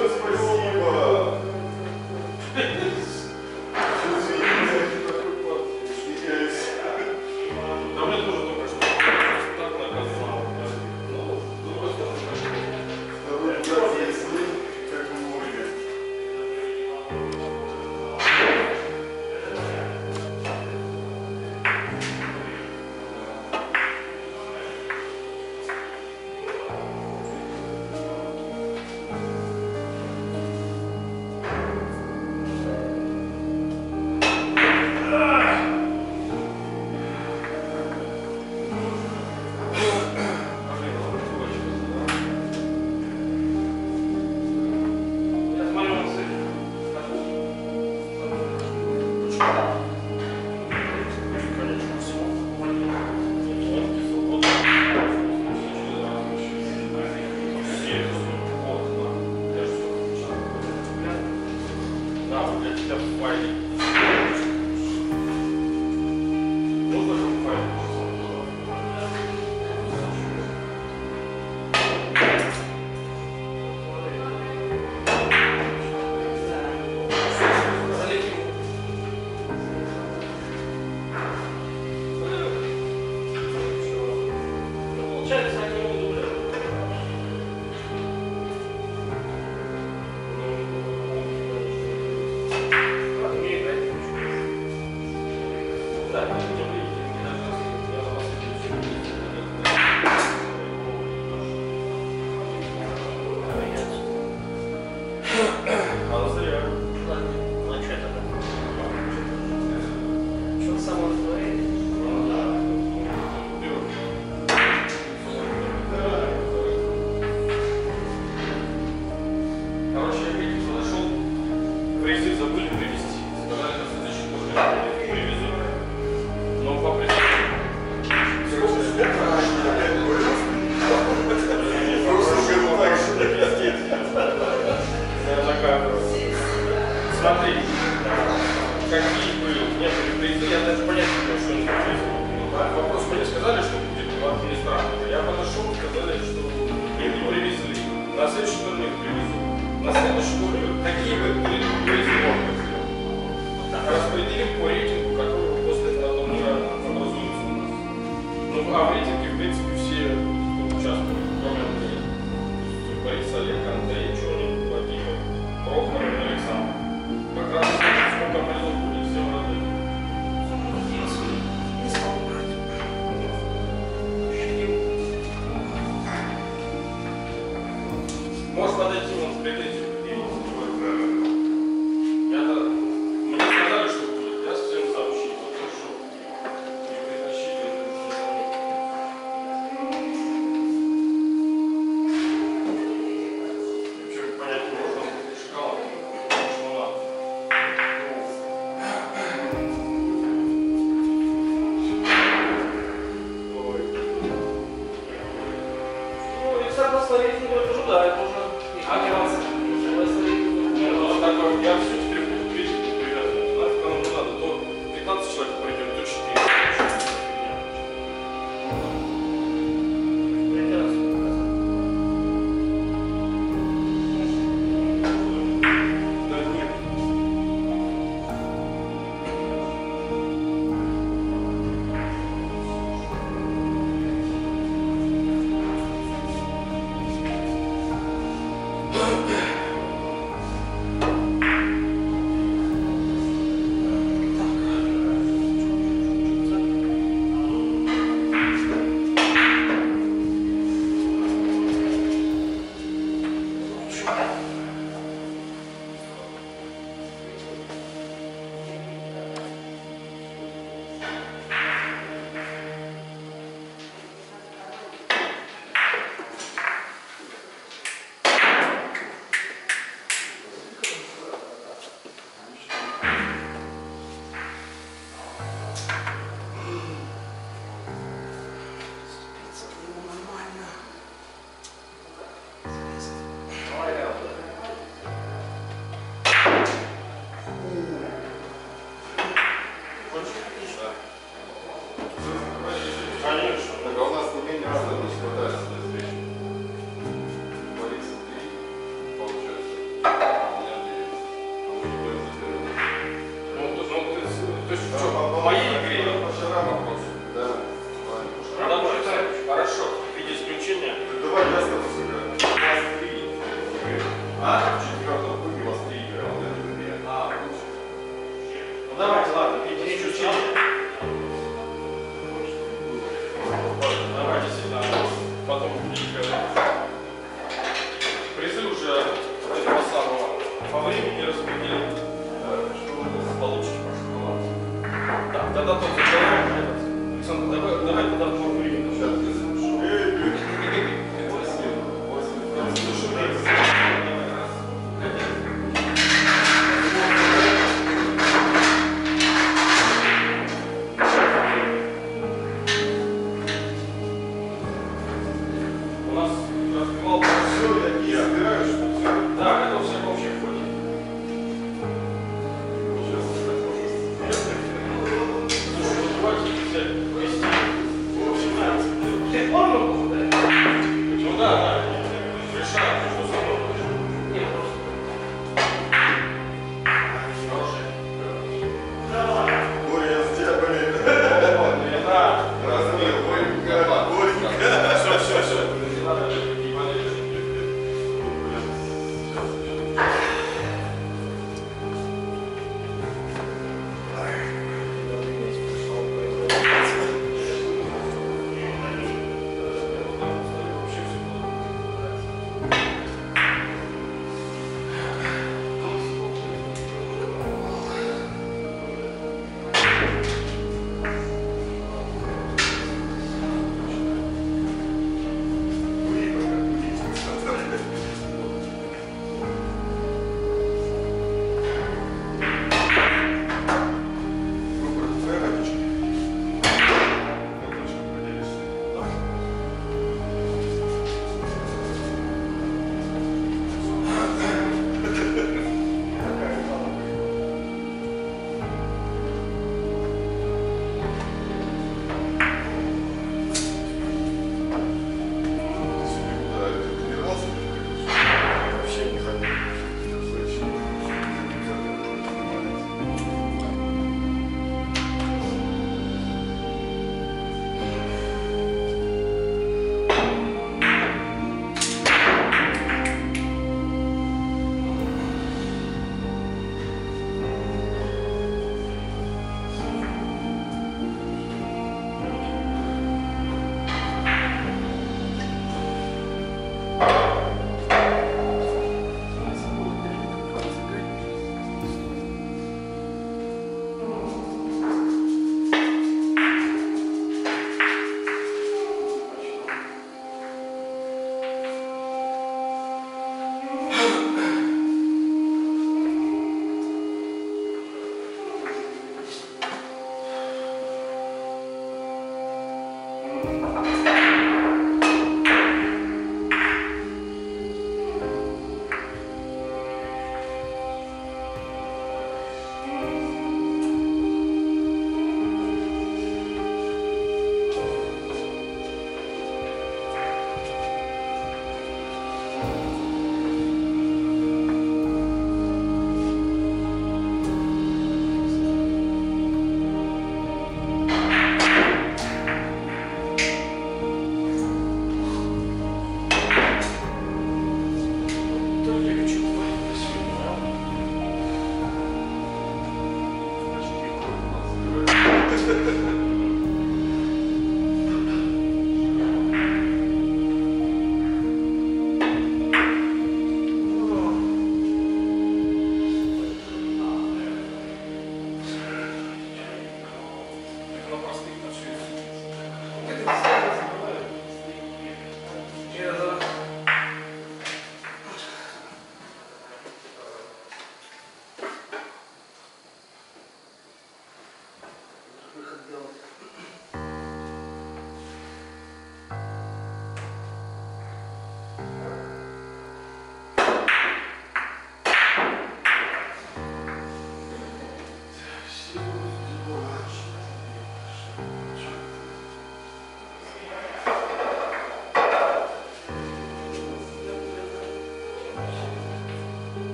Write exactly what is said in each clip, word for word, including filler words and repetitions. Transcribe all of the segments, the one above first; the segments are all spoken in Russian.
Давай, А? В четвертом круге у вас три игры, а вот это две. А, лучше. Ну давайте, ладно, перейдите чуть-чуть. Давайте сюда. Потом будете призы уже этого самого по времени распределить. Что у нас получится. Так, тогда тот человек. Александр, давай, давай тогда по времени. Сейчас я запишу. У нас разбивал все, я не собираюсь, что все. Да, это все в общем ходе. Слушай, вот давайте взять вести. Ты понял? Ну да, да. Решаем, что с тобой. Нет, просто. Хороший. Давай. Ой, я за тебя болею. Да. Разбил. Ой, все, все, все. Не надо не болеть.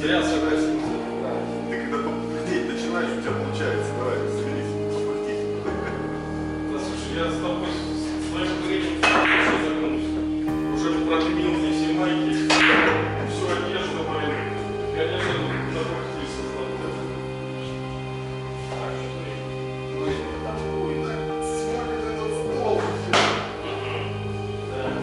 Зря согласился. Ты когда попустить начинаешь, у тебя получается. Давай, соберись, попустить. Да, слушай, я с тобой с своим временем все закончил. Уже продымил мне все майки, всю одежду, блин. Конечно, напустил создал. Так, что ты? Ну, Ой, да, смотрит этот стол. Да.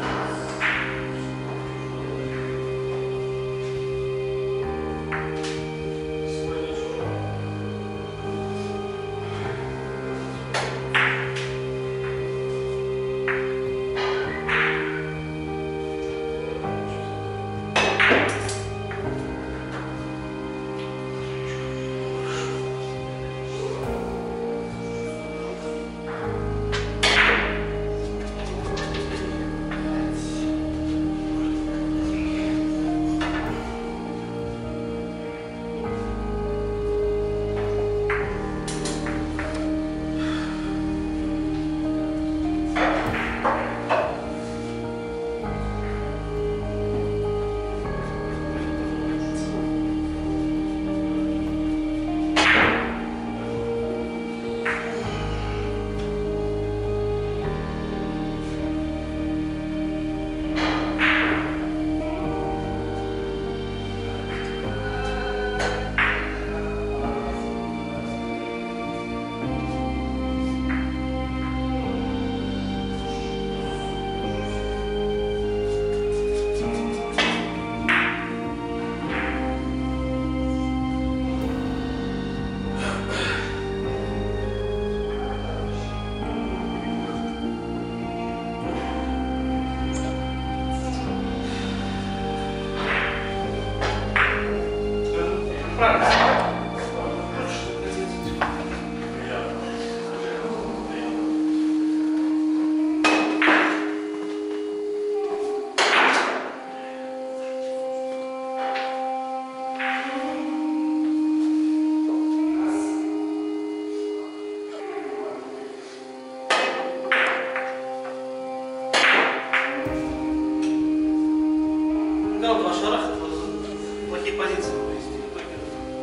Да, вот два шараха, плохие позиции вывести в итоге.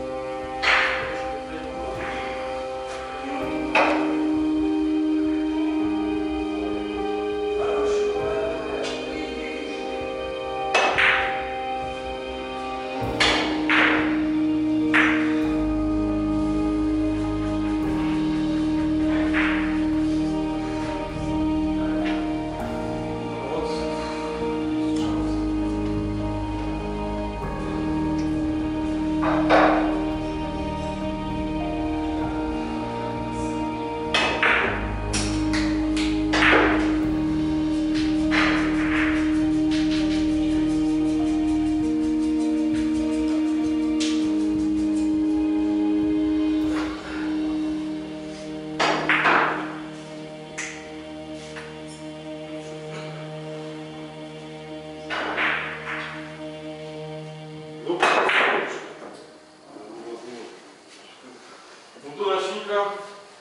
Удачненько.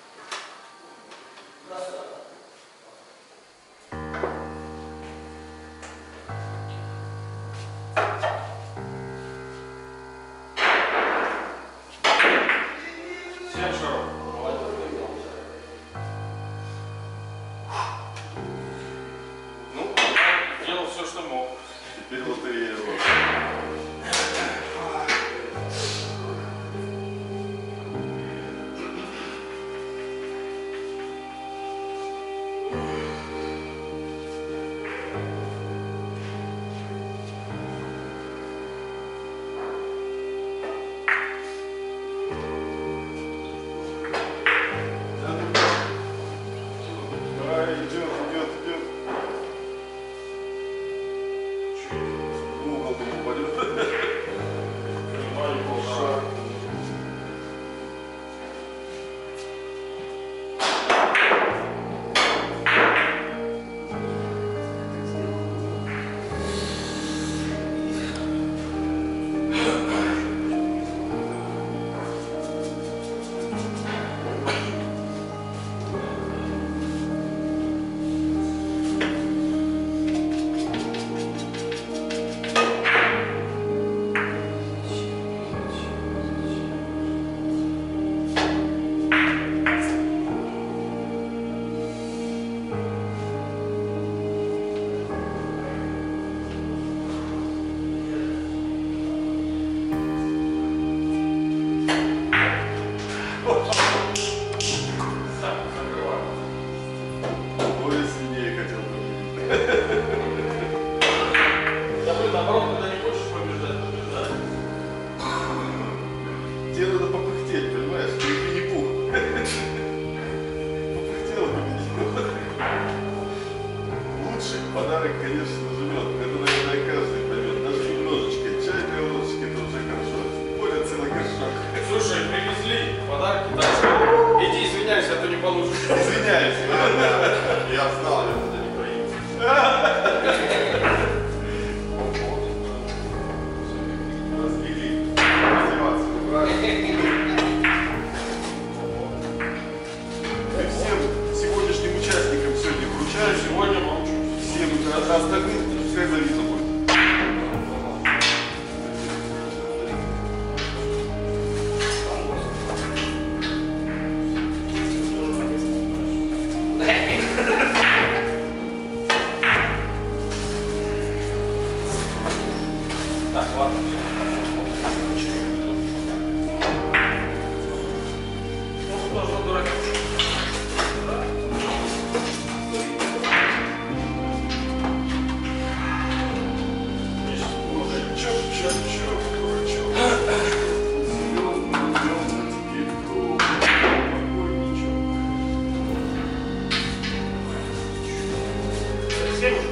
Семь шаров. Ну, делал все, что мог. Теперь лотерея его. Давай, идет, идет, идет. В угол ты упадет. Шаг. Так, ладно. Ну, тоже дурак. Чё, чё, чё, дурачок. Серьезно, серьезно, теперь то покойничек. Совсем уже?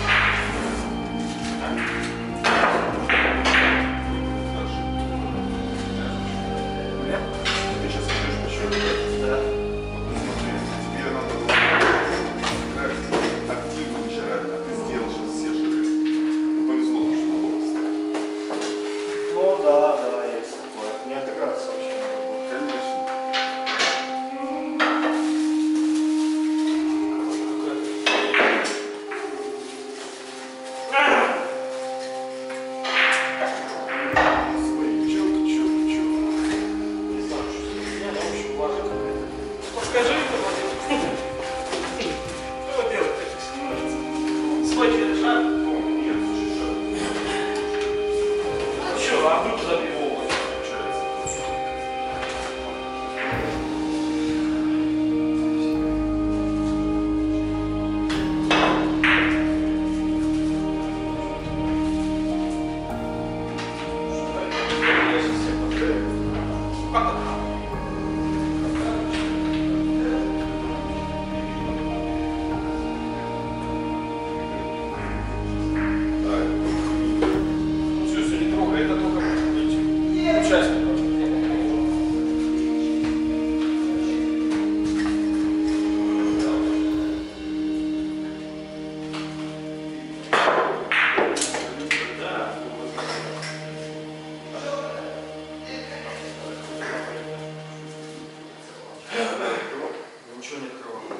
Ты сейчас идешь по счету, да? Да. Вот смотри, тебе надо было играть активно вчера, а ты сделал сейчас все шаги. Ну, повезло, что на волосы. Ну да, да, есть такое. Не отыграться вообще не было. Конечно. Свои челки, чё, чё. Не знаю, что с меня, но в общем важно какая-то. Подскажи, Владимир. Что делать таких становится? Свой через шаг. Ну, нет, слушай, что Ну что, а вы куда его? получается? Я сейчас всех подгрею. Как это? Все, все, не трогай, это только участников. Ничего не открывал.